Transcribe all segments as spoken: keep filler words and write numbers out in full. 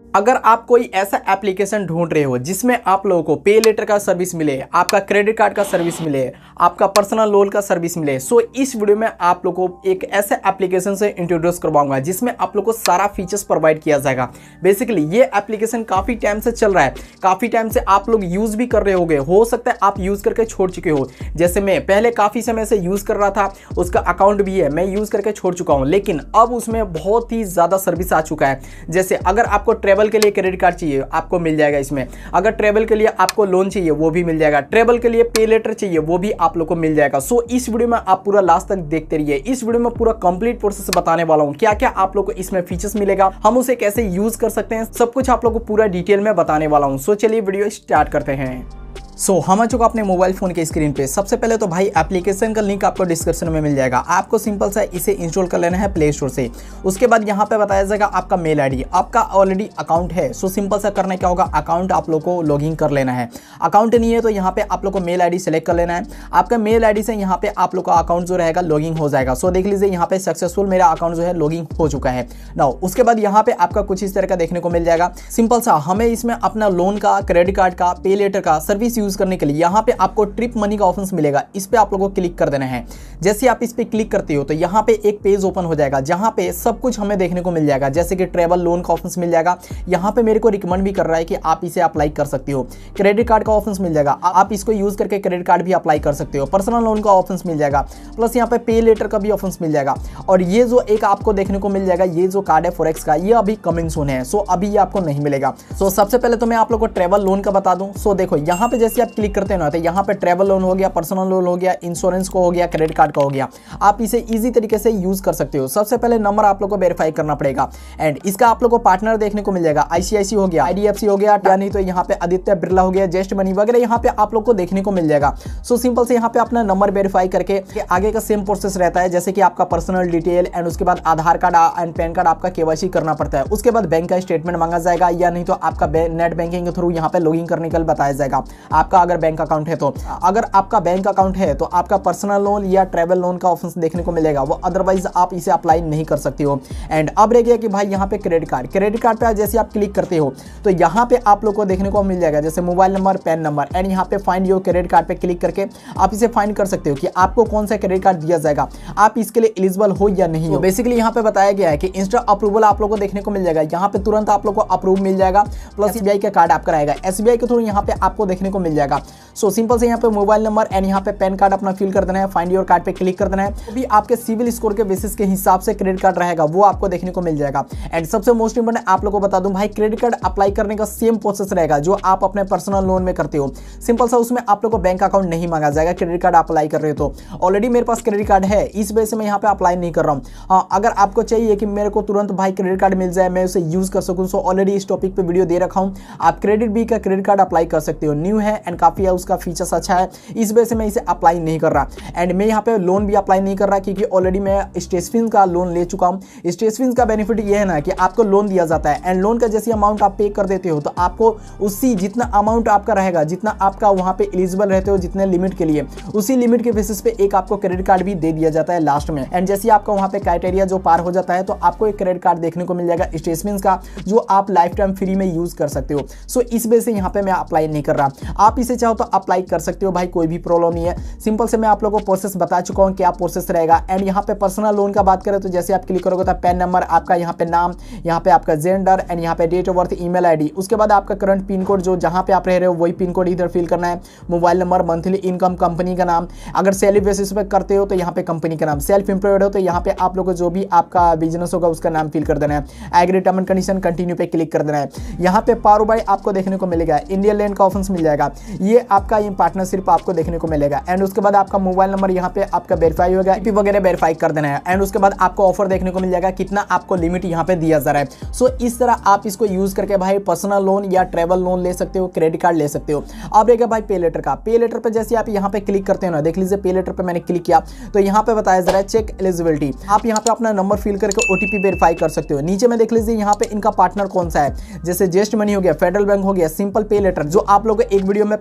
अगर आप कोई ऐसा एप्लीकेशन ढूंढ रहे हो जिसमें आप लोगों को पे लेटर का सर्विस मिले, आपका क्रेडिट कार्ड का सर्विस मिले, आपका पर्सनल लोन का सर्विस मिले, सो इस वीडियो में आप लोगों को एक ऐसे एप्लीकेशन से इंट्रोड्यूस करवाऊंगा जिसमें आप लोगों को सारा फीचर्स प्रोवाइड किया जाएगा। बेसिकली ये एप्लीकेशन काफ़ी टाइम से चल रहा है, काफ़ी टाइम से आप लोग यूज़ भी कर रहे होगे, हो सकता है आप यूज़ करके छोड़ चुके हो। जैसे मैं पहले काफ़ी समय से यूज़ कर रहा था, उसका अकाउंट भी है, मैं यूज़ करके छोड़ चुका हूँ, लेकिन अब उसमें बहुत ही ज़्यादा सर्विस आ चुका है। जैसे अगर आपको ट्रेवल के लिए क्रेडिट कार्ड चाहिए आपको मिल जाएगा इसमें, अगर ट्रेवल के लिए आपको लोन चाहिए वो भी मिल जाएगा, ट्रेवल के लिए पे लेटर चाहिए वो भी आप लोग को मिल जाएगा। सो इस वीडियो में आप पूरा लास्ट तक देखते रहिए। इस वीडियो में पूरा कंप्लीट प्रोसेस बताने वाला हूं, क्या क्या आप लोग को इसमें फीचर्स मिलेगा, हम उसे कैसे यूज कर सकते हैं, सब कुछ आप लोग को पूरा डिटेल में बताने वाला हूं। सो चलिए वीडियो स्टार्ट करते हैं। सो so, हम आ चुका अपने मोबाइल फोन के स्क्रीन पे। सबसे पहले तो भाई एप्लीकेशन का लिंक आपको डिस्क्रिप्शन में मिल जाएगा, आपको सिंपल सा इसे इंस्टॉल कर लेना है प्ले स्टोर से। उसके बाद यहाँ पे बताया जाएगा आपका मेल आईडी, आपका ऑलरेडी अकाउंट है, सो सिंपल सा करना क्या होगा, अकाउंट आप लोग को लॉगिन कर लेना है। अकाउंट नहीं है तो यहाँ पे आप लोग को मेल आईडी सेलेक्ट कर लेना है। आपका मेल आईडी से यहाँ पे आप लोग का अकाउंट जो रहेगा लॉगिन हो जाएगा। सो देख लीजिए यहाँ पे सक्सेसफुल मेरा अकाउंट जो है लॉगिन हो चुका है। नाउ उसके बाद यहाँ पे आपका कुछ इस तरह का देखने को मिल जाएगा। सिंपल सा हमें इसमें अपना लोन का, क्रेडिट कार्ड का, पे लेटर का सर्विस यूज करने के लिए यहाँ पे आपको ट्रिप मनी का ऑप्शन मिलेगा, इस पे आप लोगों को क्लिक कर देना है। जैसे आप इस पे क्लिक करते हो तो यहाँ पे एक पेज ओपन हो जाएगा जहाँ पे सब कुछ हमें देखने को मिल जाएगा। जैसे कि ट्रेवल लोन का ऑप्शन मिल जाएगा, यहाँ पे मेरे को रिकमेंड भी कर रहा है कि आप इसे अप्लाई कर सकते हो। क्रेडिट कार्ड का ऑप्शन मिल जाएगा, आप इसको यूज करके क्रेडिट कार्ड भी अप्लाई कर सकते हो। पर्सनल लोन का ऑप्शन मिल जाएगा, प्लस यहाँ पे पे लेटर का भी ऑप्शन मिल जाएगा। और ये जो एक आपको देखने को मिल जाएगा, ये जो कार्ड है फॉरेक्स का, ये अभी कमिंग सून है, सो अभी ये आपको नहीं मिलेगा। सो सबसे पहले तो मैं आप लोग को ट्रेवल लोन का बता दूं। सो देखो यहाँ पे जैसे आप क्लिक करते हो ना, तो यहाँ पे ट्रेवल लोन हो गया, पर्सनल लोन हो गया, इंश्योरेंस को हो गया, क्रेडिट कार्ड का हो गया, आप इसे इजी तरीके से यूज कर सकते हो। सबसे पहले नंबर आप लोग को वेरीफाई करना पड़ेगा एंड इसका आप लोग को पार्टनर देखने को मिल जाएगा, आईसीआईसी हो गया, आईडीएफसी हो गया, या नहीं तो यहाँ पे आदित्य बिरला हो गया, जेस्ट मनी वगैरह यहाँ पे आप लोग को देखने को मिल जाएगा। सो सिंपल से यहाँ पे अपना नंबर वेरीफाई करके आगे का सेम प्रोसेस रहता है, जैसे कि आपका पर्सनल डिटेल एंड उसके बाद Aadhaar card and PAN card आपका केवाईसी करना पड़ता है। उसके बाद बैंक का स्टेटमेंट मांगा जाएगा, या नहीं तो आपका नेट बैंकिंग के थ्रू यहाँ पे लॉगिन करने के लिए बताया जाएगा, आपका अगर बैंक अकाउंट है तो। अगर आपका बैंक अकाउंट है तो आपका पर्सनल लोन या ट्रैवल लोन का ऑप्शन देखने को मिलेगा, वो अदरवाइज आप इसे अप्लाई नहीं कर सकते हो। एंड अब रह गया कि भाई यहाँ पे क्रेडिट कार्ड, क्रेडिट कार्ड पे जैसे आप क्लिक करते हो तो यहाँ पे आप लोग को देखने को मिल जाएगा जैसे mobile number, PAN number and यहाँ पे फाइंड योर क्रेडिट कार्ड पे क्लिक करके आप इसे फाइंड कर सकते हो कि आपको कौन सा क्रेडिट कार्ड दिया जाएगा, आप इसके लिए एलिजिबल हो या नहीं हो। बेसिकली यहाँ पे बताया गया है कि इंस्टा अप्रूवल आप लोग को देखने को मिल जाएगा, यहाँ पे तुरंत आप लोग को अप्रूव मिल जाएगा, प्लस एसबीआई का कार्ड आपका रहेगा, एसबीआई के थ्रू यहाँ पे आपको देखने को मिल जाएगा। सो सिंपल से यहाँ पे मोबाइल नंबर एंड यहाँ पे पैन कार्ड अपना फिल कर देना है, फाइंड योर कार्ड पे क्लिक कर देना है। तो भी आपके सिविल स्कोर के बेसिस के हिसाब से क्रेडिट कार्ड रहेगा, वो आपको देखने को मिल जाएगा। एंड सबसे मोस्ट इंपोर्टेंट आप लोगों को बता दूं भाई, क्रेडिट कार्ड अप्लाई करने का सेम प्रोसेस रहेगा जो आप अपने पर्सनल लोन में करते हो। सिंपल सा उसमें आप लोग को बैंक अकाउंट नहीं मांगा जाएगा, क्रेडिट कार्ड अप्लाई कर रहे हो तो। ऑलरेडी मेरे पास क्रेडिट कार्ड है, इस वजह से मैं यहाँ पे अप्लाई नहीं कर रहा हूँ। हाँ, अगर आपको चाहिए कि मेरे को तुरंत भाई क्रेडिट कार्ड मिल जाए, मैं उसे यूज कर सकूँ, सो ऑलरेडी इस टॉपिक पे वीडियो दे रखा हूँ, आप क्रेडिट बी का क्रेडिट कार्ड अप्लाई कर सकते हो। न्यू है एंड काफी है, उसका फीचर्स अच्छा है, इस वजह से मैं इसे अप्लाई नहीं कर रहा। एंड मैं यहाँ पे लोन भी अप्लाई नहीं कर रहा क्योंकि ऑलरेडी मैं स्टेटफिन का लोन ले चुका हूँ। स्टेटफिन का बेनिफिट ये है ना कि आपको लोन दिया जाता है एंड लोन का जैसे अमाउंट आप पे कर देते हो तो आपको उसी जितना अमाउंट आपका रहेगा, जितना आपका वहाँ पे एलिजिबल रहते हो जितने लिमिट के लिए, उसी लिमिट के बेसिस पे एक आपको क्रेडिट कार्ड भी दे दिया जाता है लास्ट में। एंड जैसे आपका वहाँ पे क्राइटेरिया जो पार हो जाता है तो आपको एक क्रेडिट कार्ड देखने को मिल जाएगा स्टेटफिन का, जो आप लाइफ टाइम फ्री में यूज कर सकते हो। सो इस वजह से यहाँ पे मैं अप्लाई नहीं कर रहा। आप इसे चाहो तो अप्लाई कर सकते हो भाई, कोई भी प्रॉब्लम नहीं है। सिंपल से मैं आप लोगों को प्रोसेस बता चुका हूँ क्या प्रोसेस रहेगा। एंड यहाँ पे पर्सनल लोन का बात करें तो जैसे आप क्लिक करोगे तो पैन नंबर, आपका यहाँ पे नाम, यहाँ पे आपका जेंडर एंड यहाँ पे date of birth, email ID, उसके बाद आपका करंट पिन कोड जो जहाँ पे आप रह रहे हो वही पिन कोड इधर फिल करना है, mobile number, monthly income, company का नाम, अगर सैलरी बेसिस पे करते हो तो यहाँ पे कंपनी का नाम, सेल्फ एम्प्लॉयड हो तो यहाँ पे आप लोग को जो भी आपका बिजनेस होगा उसका नाम फिल कर देना है, agree term and condition continue पे क्लिक कर देना है। यहाँ पे पारो बाई आपको देखने को मिलेगा, इंडियन लैंड का ऑप्शन मिल जाएगा, ये आपका ये पार्टनरशिप आपको देखने को मिलेगा। एंड उसके बाद आपका मोबाइल नंबर यहाँ पे आपका वेरीफाई होगा, आईपी वगैरह वेरीफाई कर देना है। एंड उसके बाद आपको ऑफर देखने को मिल जाएगा कितना आपको लिमिट यहाँ पे दिया जा रहा है। सो इस तरह आप इसको यूज करके भाई पर्सनल लोन या ट्रेवल लोन ले सकते हो, क्रेडिट कार्ड ले सकते हो। अब रहेगा भाई पे लेटर का। पे लेटर पे जैसे आप यहाँ पे क्लिक करते हो ना, देख लीजिए पे लेटर पे मैंने क्लिक किया तो यहाँ पे बताया जा रहा है चेक एलिजिबिलिटी, आप यहाँ पे अपना नंबर फिल करके ओटीपी वेरीफाई कर सकते हो। नीचे में देख लीजिए यहाँ पे इनका पार्टनर कौन सा है, जैसे जेस्ट मनी हो गया, फेडरल बैंक हो गया, सिंपल पे लेटर जो आप लोगों को एक वीडियो में पहले ही दे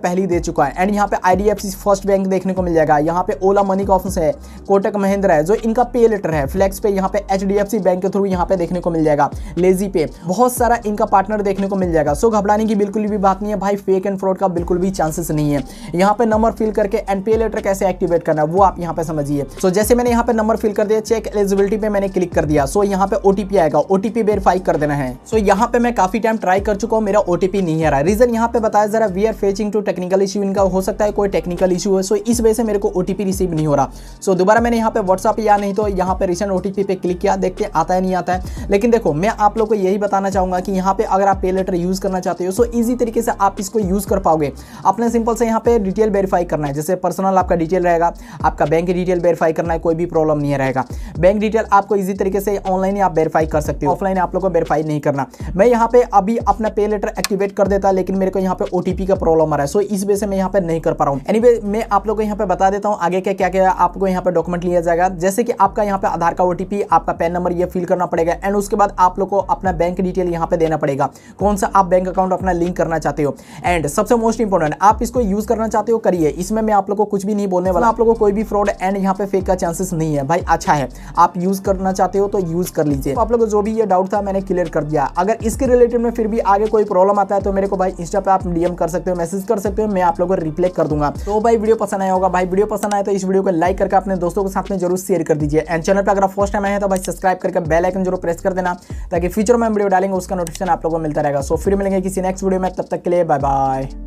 चुका है। एंड यहाँ पे आईडीएफसी फर्स्ट बैंक देखने को मिल जाएगा, यहाँ पे ओला मनी का ऑप्शन है, कोटक महिंद्रा है जो इनका पे लेटर है, फ्लेक्स पे यहाँ पे एचडीएफसी बैंक के थ्रू यहाँ पे देखने को मिल जाएगा, लेजी पे, बहुत सारा इनका पार्टनर देखने को मिल जाएगा। सो घबराने की बिल्कुल भी बात नहीं है भाई, फेक एंड फ्रॉड का बिल्कुल भी चांसेस नहीं है। यहाँ पे नंबर फिल करके एंड पे लेटर कैसे एक्टिवेट करना है वो आप यहाँ पे समझिए। सो जैसे मैंने यहाँ पे नंबर फिल कर दिया, चेक एलिजिबिलिटी पे मैंने क्लिक कर दिया। सो यहाँ पे ओटीपी आएगा, ओटीपी वेरीफाई कर देना है। सो यहाँ पे मैं काफी टाइम ट्राई कर चुका हूँ, मेरा ओटीपी नहीं आ रहा। रीजन यहाँ पे बताया जरा, we are facing to technical issue, इनका हो सकता है कोई टेक्निकल इशू है। सो इस वजह से मेरे को ओटीपी रिसीव नहीं हो रहा। सो दोबारा मैंने यहाँ पे व्हाट्सअप या नहीं तो यहाँ पे रिसेंट ओटीपी पे क्लिक किया, देखते आता है नहीं आता है। लेकिन देखो मैं आप लोग को यही बताना चाहूंगा कि यहाँ पे अगर आप पे लेटर यूज करना चाहते हो सो इजी तरीके से आप इसको यूज कर पाओगे। अपने सिंपल से यहाँ पे डिटेल वेरीफाई करना है, जैसे पर्सनल आपका डिटेल रहेगा, आपका बैंक डिटेल वेरीफाई करना है, कोई भी प्रॉब्लम नहीं रहेगा। बैंक डिटेल आपको इजी तरीके से ऑनलाइन ही आप वेरीफाई कर सकते हो, ऑफलाइन आप लोग को वेरीफाई नहीं करना। मैं यहाँ पे अभी अपना पे लेटर एक्टिवेट कर देता, लेकिन मेरे को यहाँ पे ओटीपी का प्रॉब्लम आ रहा है। सो इस वजह से मैं यहाँ पे नहीं कर पा रहा हूँ। एनीवे मैं आप लोग को यहाँ पे बता देता हूँ आगे क्या क्या क्या आपको यहाँ पे डॉक्यूमेंट लिया जाएगा। जैसे कि आपका यहाँ पे आधार का ओटीपी, आपका पैन नंबर ये फिल करना पड़ेगा एंड उसके बाद आप लोग को अपना बैंक डिटेल यहाँ पे देना पड़ेगा, कौन सा आप बैंक अकाउंट अपना लिंक करना चाहते हो। एंड सबसे मोस्ट इंपोर्टेंट, आप इसको यूज करना चाहते हो करिए, इसमें मैं आप लोग को कुछ भी नहीं बोलने वाला। आप लोग को कोई भी फ्रॉड एंड यहाँ पे फेक का चांसेस नहीं है भाई, अच्छा है। आप यूज करना चाहते हो तो यूज कर लीजिए। तो आप लोग को जो भी ये डाउट था मैंने क्लियर कर दिया। अगर इसके रिलेटेड में फिर भी आगे कोई प्रॉब्लम आता है तो मेरे को भाई इंस्टा पे आप डीएम कर सकते हो, मैसेज कर सकते हो, मैं आप लोगों को रिप्लाई कर दूंगा। तो भाई वीडियो पसंद आया होगा, भाई वीडियो पसंद आया तो इस वीडियो को लाइक करके अपने दोस्तों के साथ में जरूर शेयर कर दीजिए। एंड चैनल पे अगर आप फर्स्ट टाइम आए हैं तो भाई सब्सक्राइब करके बेल आइकन जरूर प्रेस कर देना, ताकि फ्यूचर में वीडियो डालेंगे उसका नोटिफिकेशन आप लोगों को मिलता रहेगा। सो फिर मिलेंगे किसी नेक्स्ट वीडियो में, तब तक के लिए बाय बाय।